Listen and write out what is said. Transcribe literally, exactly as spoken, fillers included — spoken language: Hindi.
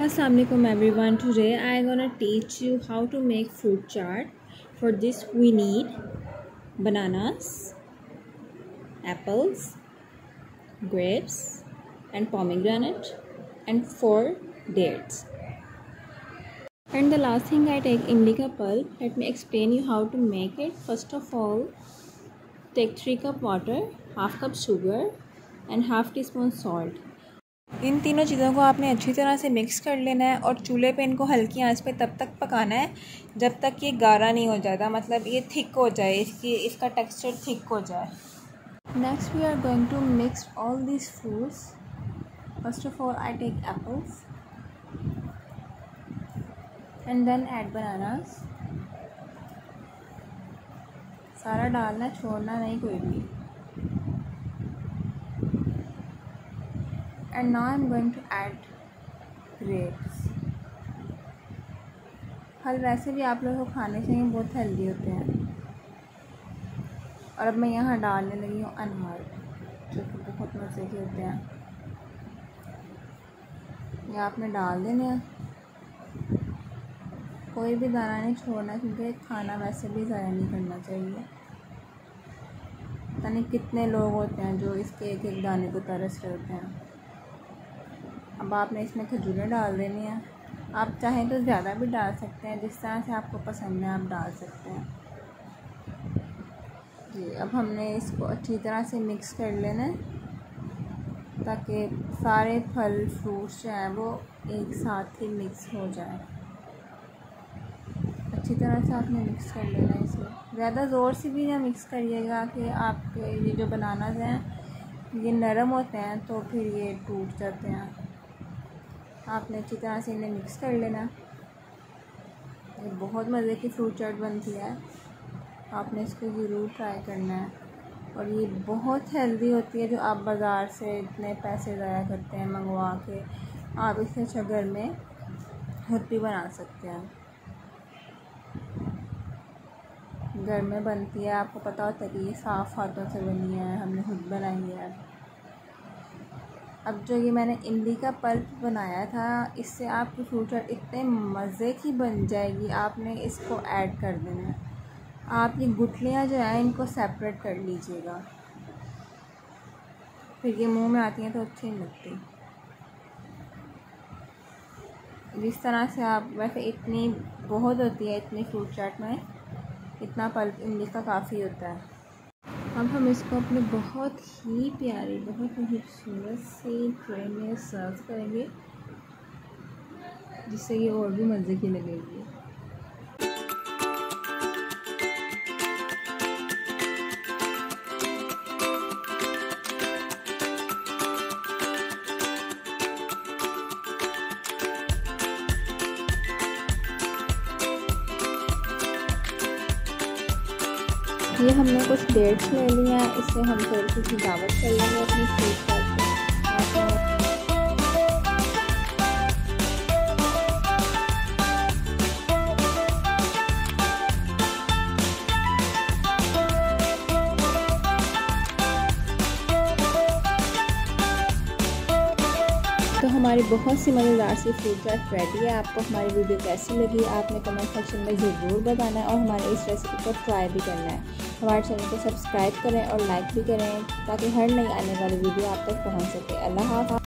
Assalamualaikum everyone. Today I gonna teach you how to make fruit chaat. For this we need bananas, apples, grapes and pomegranate and four dates. And the last thing I take indica pulp. Let me explain you how to make it. First of all, take three cup water, half cup sugar and half teaspoon salt. इन तीनों चीज़ों को आपने अच्छी तरह से मिक्स कर लेना है और चूल्हे पे इनको हल्की आंच पे तब तक पकाना है जब तक ये गाढ़ा नहीं हो जाता, मतलब ये थिक हो जाए, इसकी इसका टेक्सचर थिक हो जाए. Next we are going to mix all this fruits. First of all I take apples and then add bananas. सारा डालना, छोड़ना नहीं कोई भी. And now I'm going to add grapes. फल वैसे भी आप लोगों को खाने चाहिए, बहुत हेल्दी होते हैं. और अब मैं यहाँ डालने लगी हूँ अनार, जो कि बहुत मज़े के होते हैं. ये आपने डाल देने हैं, कोई भी दाना नहीं छोड़ना क्योंकि खाना वैसे भी ज़ाया नहीं करना चाहिए. पता नहीं कितने लोग होते हैं जो इसके एक एक दाने को तरस रहे होते हैं. अब आपने इसमें खजूरें डाल देनी है. आप चाहें तो ज़्यादा भी डाल सकते हैं, जिस तरह से आपको पसंद है आप डाल सकते हैं जी. अब हमने इसको अच्छी तरह से मिक्स कर लेना है ताकि सारे फल फ्रूट्स जो हैं वो एक साथ ही मिक्स हो जाए. अच्छी तरह से आपने मिक्स कर लेना है. इसमें ज़्यादा ज़ोर से भी ना मिक्स करिएगा कि आपके ये जो बनानास हैं ये नरम होते हैं तो फिर ये टूट जाते हैं. आपने अच्छी तरह से इन्हें मिक्स कर लेना. ये बहुत मज़े की फ्रूट चाट बनती है, आपने इसको ज़रूर ट्राई करना है. और ये बहुत हेल्दी होती है. जो आप बाज़ार से इतने पैसे ज़ाया करते हैं मंगवा के, आप इससे अच्छा घर में खुद भी बना सकते हैं. घर में बनती है, आपको पता होता है कि ये साफ़ हाथों से बनी है, हमने खुद बनाई है. अब जो ये मैंने इमली का पल्प बनाया था, इससे आपकी फ्रूट चाट इतने मज़े की बन जाएगी. आपने इसको ऐड कर देना है. आप ये गुठलियाँ जो हैं इनको सेपरेट कर लीजिएगा, फिर ये मुंह में आती हैं तो अच्छी नहीं लगती. जिस तरह से आप, वैसे इतनी बहुत होती है इतनी फ्रूट चाट में, इतना पल्प इमली का काफ़ी होता है. अब हम इसको अपने बहुत ही प्यारी, बहुत ही खूबसूरत से ट्रे में सर्व करेंगे, जिससे ये और भी मज़े की लगेगी. ये हमने कुछ डेट्स ले लिए हैं, इससे हम थोड़ी सी सजावट कर लेंगे अपनी फ्रूट चाट पे. तो हमारी बहुत सी मज़ेदार सी फ्रूट चाट रेडी है. आपको हमारी वीडियो कैसी लगी आपने कमेंट सेक्शन में ज़रूर बताना है और हमारे इस रेसिपी को ट्राई भी करना है. हमारे चैनल को सब्सक्राइब करें और लाइक भी करें ताकि हर नई आने वाली वीडियो आप तक पहुंच सके. अल्लाह हाफ़िज़.